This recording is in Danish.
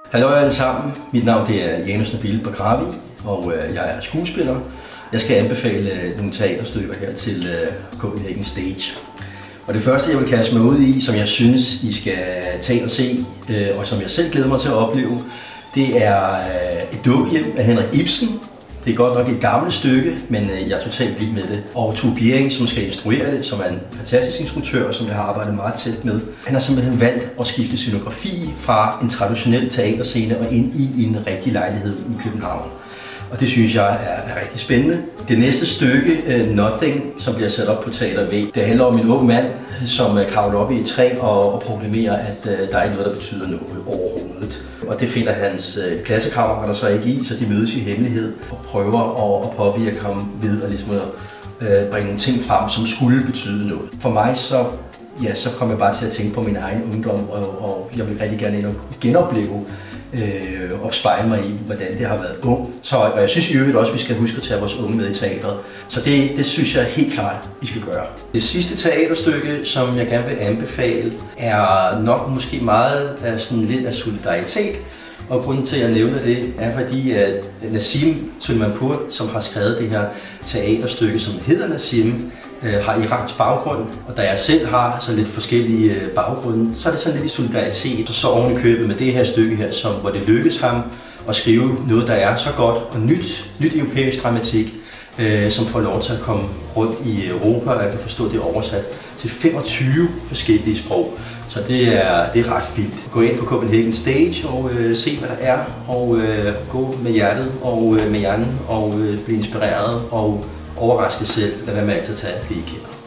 Hallo alle sammen, mit navn er Janus Nabil Bakrawi, og jeg er skuespiller. Jeg skal anbefale nogle teaterstykker her til Copenhagen Stage. Og det første jeg vil kaste mig ud i, som jeg synes I skal tage og se, og som jeg selv glæder mig til at opleve, det er et dukkehjem af Henrik Ibsen. Det er godt nok et gammelt stykke, men jeg er totalt vild med det. Og Tue Bjerring, som skal instruere det, som er en fantastisk instruktør, som jeg har arbejdet meget tæt med. Han har simpelthen valgt at skifte scenografi fra en traditionel teaterscene og ind i en rigtig lejlighed i København. Og det synes jeg er rigtig spændende. Det næste stykke, Nothing, som bliver sat op på Teater V, det handler om en ung mand, som kravler op i et træ og proklamerer, at der er ikke noget, der betyder noget overhovedet. Og det finder hans klassekammerater så ikke i, så de mødes i hemmelighed og prøver at påvirke ham ved at ligesom bringe nogle ting frem, som skulle betyde noget. For mig så kom jeg bare til at tænke på min egen ungdom, og jeg vil rigtig gerne ind og genopleve og spejle mig i, hvordan det har været ung. Og jeg synes i øvrigt også, at vi skal huske at tage vores unge med i teatret. Så det synes jeg helt klart, I skal gøre. Det sidste teaterstykke, som jeg gerne vil anbefale, er nok måske meget lidt af solidaritet. Og grunden til, at jeg nævner det, er fordi Nassim Suleymanpur, som har skrevet det her teaterstykke, som hedder Nassim, har iransk baggrund, og da jeg selv har så lidt forskellige baggrunde, så er det sådan lidt i solidaritet. Så oven i købet med det her stykke her, hvor det lykkes ham at skrive noget, der er så godt og nyt europæisk dramatik, som får lov til at komme rundt i Europa, og jeg kan forstå, at det er oversat til 25 forskellige sprog. Så det er ret vildt. Gå ind på Copenhagen Stage og se, hvad der er, og gå med hjertet og med hjernen og blive inspireret og overraske selv. Lad være med altid at tage det, I kender.